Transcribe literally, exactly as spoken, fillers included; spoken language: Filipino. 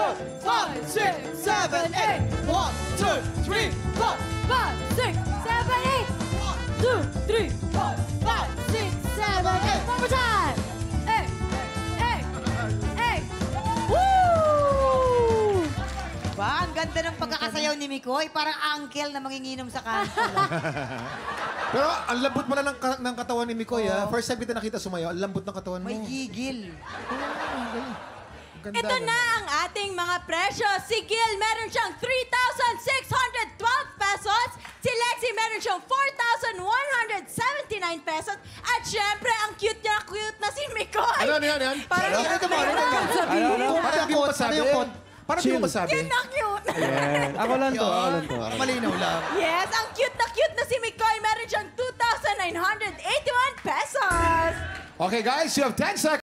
four, five, six, seven, eight. One, two, three, four, five, six, seven, eight. one, two, three, four, five, six, seven, eight. One more time. Eight, eight, eight. Woo! Ba, ang ganda ng pagkakasayaw ni Mikoy. Parang uncle na manginginom sa kanto. Pero ang lambot pala ng, ka- ng katawan ni Mikoy, ha? First time kita nakita sumayaw, ang lambot ng katawan mo. May gigil. Ganda, Ito na ang ating mga presyo. Si Gil, meron siyang three thousand six hundred twelve pesos. Si Lexi, meron siyang four thousand one hundred seventy-nine pesos. At syempre, ang cute niya, cute na si Mikoy. Ano, ano, ano? ano? Parang Ano, ano, ano, ano, ano? Sabihin. Parang di mo masabi. Parang di mo masabi. Cute na cute. Yan. Ako lang to, ako lang to. Malinaw lang. Yes, ang cute na cute na si Mikoy. Meron siyang two thousand nine hundred eighty-one pesos. Okay, guys, you have ten seconds.